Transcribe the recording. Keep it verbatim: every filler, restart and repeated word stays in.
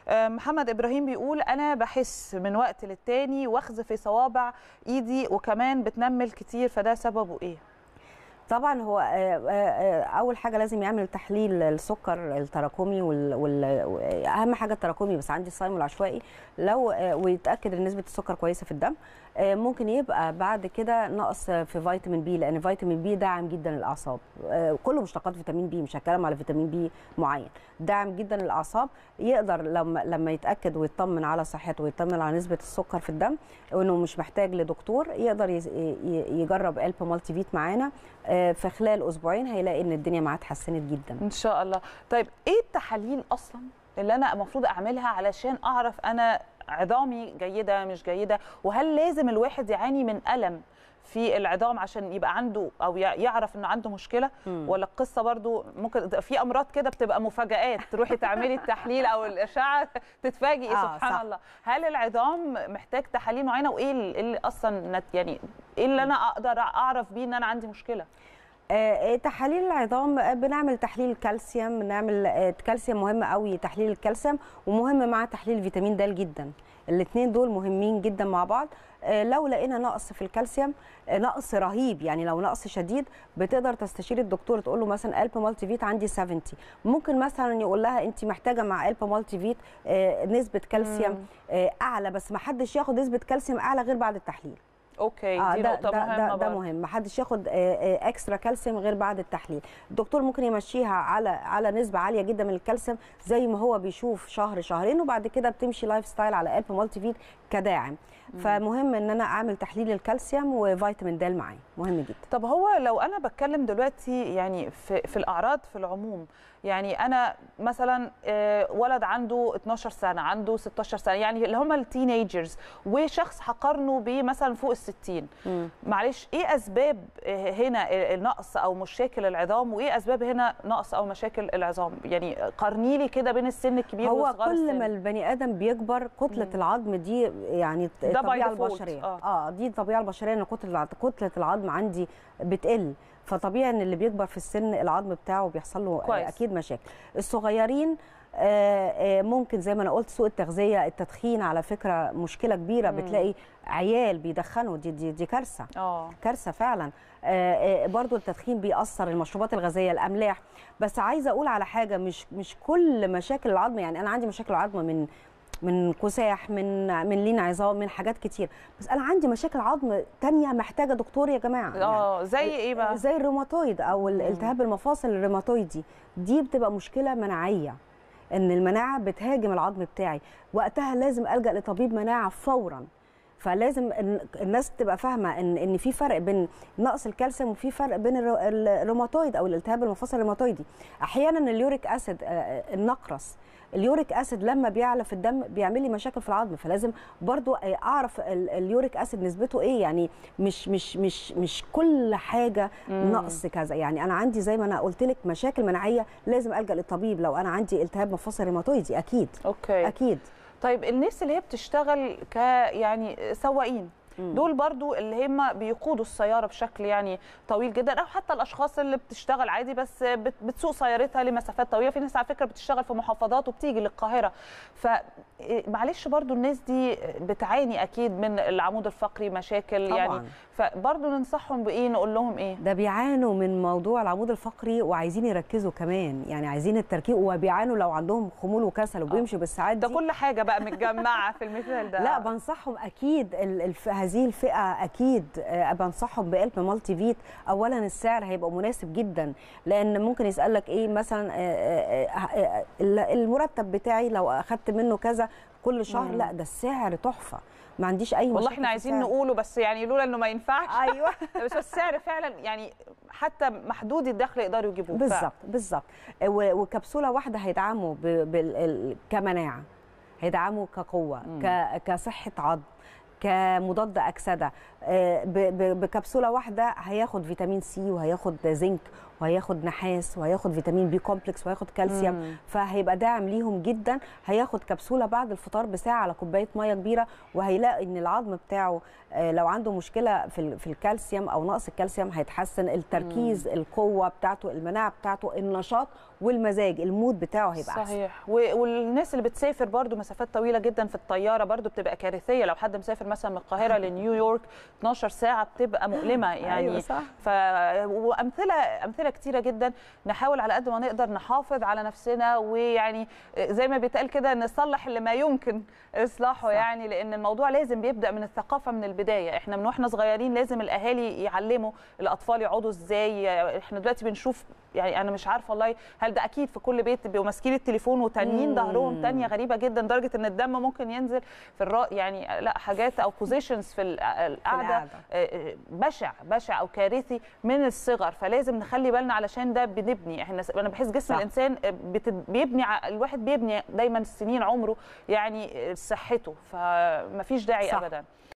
محمد ابراهيم بيقول انا بحس من وقت للتاني وخز في صوابع ايدي وكمان بتنمل كتير، فده سببه ايه؟ طبعا هو اول حاجه لازم يعمل تحليل السكر التراكمي واهم حاجه التراكمي، بس عندي الصايم والعشوائي لو ويتاكد ان نسبه السكر كويسه في الدم. ممكن يبقى بعد كده نقص في فيتامين بي، لان فيتامين بي داعم جدا للاعصاب، كله مشتقات فيتامين بي، مش هتكلم على فيتامين بي معين، داعم جدا للاعصاب. يقدر لما لما يتاكد ويطمن على صحته ويطمن على نسبه السكر في الدم وانه مش محتاج لدكتور، يقدر يجرب ألب مالتي فيت معانا في خلال اسبوعين، هيلاقي ان الدنيا معاه اتحسنت جدا ان شاء الله. طيب ايه التحاليل اصلا اللي انا المفروض اعملها علشان اعرف انا عظامي جيده مش جيده؟ وهل لازم الواحد يعاني من الم في العظام عشان يبقى عنده او يعرف انه عنده مشكله؟ مم. ولا القصه برضو ممكن في امراض كده بتبقى مفاجآت، تروحي تعملي التحليل او الاشعه تتفاجئي آه سبحان صح. الله. هل العظام محتاج تحاليل معينه؟ وايه اللي اصلا يعني ايه اللي انا اقدر اعرف بيه ان انا عندي مشكله؟ آه، تحاليل العظام بنعمل تحليل كالسيوم، بنعمل آه، كالسيوم مهم قوي، تحليل الكالسيوم ومهم مع تحليل فيتامين د جدا، الاثنين دول مهمين جدا مع بعض. آه، لو لقينا نقص في الكالسيوم، آه، نقص رهيب يعني لو نقص شديد، بتقدر تستشير الدكتور تقول له مثلا ألب مالتي فيت عندي سبعين، ممكن مثلا يقول لها انت محتاجه مع ألب مالتي فيت آه، نسبه كالسيوم آه، اعلى، بس ما حدش ياخد نسبه كالسيوم اعلى غير بعد التحليل. اوكي آه دي ده نقطه ده مهمه ده, ده مهم، ما حدش ياخد اكسترا كالسيوم غير بعد التحليل. الدكتور ممكن يمشيها على على نسبه عاليه جدا من الكالسيوم زي ما هو بيشوف شهر شهرين، وبعد كده بتمشي لايف ستايل على ألب مالتي فيت كداعم. فمهم ان انا اعمل تحليل الكالسيوم وفيتامين د معايا، مهم جدا. طب هو لو انا بتكلم دلوقتي يعني في في الاعراض في العموم، يعني انا مثلا ولد عنده اتناشر سنه، عنده ستاشر سنه، يعني اللي هم التينيجرز، وشخص هقارنه بمثلا فوق الستين، معلش ايه اسباب هنا النقص او مشاكل العظام، وايه اسباب هنا نقص او مشاكل العظام؟ يعني قارني لي كده بين السن الكبير والصغير. هو كل السن. ما البني ادم بيكبر كتله مم. العظم دي يعني الطبيعه البشريه اه. اه دي الطبيعه البشريه، ان كتله كتله العظم عندي بتقل، فطبيعي ان اللي بيكبر في السن العظم بتاعه بيحصل له كويس. اكيد مشاكل. الصغيرين ممكن زي ما انا قلت سوء التغذيه، التدخين على فكره مشكله كبيره. مم. بتلاقي عيال بيدخنوا، دي دي, دي كارثه اه كارثه فعلا. برضو التدخين بيأثر، المشروبات الغازيه، الاملاح. بس عايزه اقول على حاجه، مش مش كل مشاكل العظم، يعني انا عندي مشاكل عظم من من كساح، من من لين عظام، من حاجات كتير، بس انا عندي مشاكل عظم تانية محتاجه دكتور يا جماعه. اه يعني زي ايه بقى؟ زي الروماتويد او الالتهاب المفاصل الروماتويدي، دي بتبقى مشكله مناعيه، ان المناعه بتهاجم العظم بتاعي، وقتها لازم الجا لطبيب مناعه فورا. فلازم الناس تبقى فاهمه ان ان في فرق بين نقص الكالسيوم وفي فرق بين الروماتويد او الالتهاب المفاصل الروماتويدي. احيانا اليوريك اسيد، النقرس، اليوريك اسيد لما بيعلى في الدم بيعمل لي مشاكل في العظم، فلازم برضو اعرف اليوريك اسيد نسبته ايه، يعني مش مش مش مش كل حاجه نقص كذا. يعني انا عندي زي ما انا قلت لك مشاكل مناعيه لازم الجا للطبيب لو انا عندي التهاب مفاصل روماتويدي، اكيد. اوكي اكيد. طيب الناس اللي هي بتشتغل ك يعني سواقين، دول برضو اللي هم بيقودوا السياره بشكل يعني طويل جدا، او حتى الاشخاص اللي بتشتغل عادي بس بتسوق سيارتها لمسافات طويله، في ناس على فكره بتشتغل في محافظات وبتيجي للقاهره، فمعلش برضو الناس دي بتعاني اكيد من العمود الفقري مشاكل طبعاً. يعني فبرضو ننصحهم بايه، نقول لهم ايه؟ ده بيعانوا من موضوع العمود الفقري وعايزين يركزوا كمان، يعني عايزين التركيز، وبيعانوا لو عندهم خمول وكسل وبيمشوا بالساعات دي. ده كل حاجه بقى متجمعه في المثال ده. لا بنصحهم اكيد الف... هذه الفئه اكيد بنصحهم بألب مالتي فيت. اولا السعر هيبقى مناسب جدا، لان ممكن يسالك ايه مثلا المرتب بتاعي لو اخدت منه كذا كل شهر، مم. لا ده السعر تحفه، ما عنديش اي مشكله. والله احنا عايزين نقوله بس يعني لولا انه ما ينفعش. ايوه بس السعر فعلا يعني حتى محدود الدخل يقدروا يجيبوه. بالظبط بالظبط. وكبسوله واحده هيدعموا كمناعه، هيدعموا كقوه، كصحه عظم، كمضاد اكسده. بكبسوله واحده هياخد فيتامين سي وهياخد زنك وهياخد نحاس وهياخد فيتامين بي كومبلكس وهياخد كالسيوم، مم. فهيبقى داعم ليهم جدا. هياخد كبسوله بعد الفطار بساعه على كوبايه ميه كبيره، وهيلاقي ان العظم بتاعه لو عنده مشكله في في الكالسيوم او نقص الكالسيوم هيتحسن، التركيز، مم. القوه بتاعته، المناعه بتاعته، النشاط والمزاج، المود بتاعه هيبقى احسن. صحيح. والناس اللي بتسافر برضو مسافات طويله جدا في الطياره برضو بتبقى كارثيه، لو حد مسافر مثلا من القاهره لنيويورك اتناشر ساعه بتبقى مؤلمه يعني. أيوة صح. ف وامثله امثله كتيره جدا. نحاول على قد ما نقدر نحافظ على نفسنا، ويعني زي ما بيتقال كده نصلح اللي ما يمكن اصلاحه، صح. يعني لان الموضوع لازم بيبدا من الثقافه من البدايه. احنا من واحنا صغيرين لازم الاهالي يعلموا الاطفال يقعدوا ازاي. احنا دلوقتي بنشوف يعني انا مش عارفه والله هل ده اكيد في كل بيت بيبقوا ماسكين التليفون وتانيين ظهرهم تانيه غريبه جدا لدرجه ان الدم ممكن ينزل في الرا يعني لا حاجات او بوزيشنز في القعده بشع بشع او كارثي من الصغر. فلازم نخلي بالنا علشان ده بنبني. احنا انا بحس جسم صح. الانسان بيبني الواحد بيبني دايما سنين عمره يعني صحته، فمفيش داعي صح. ابدا.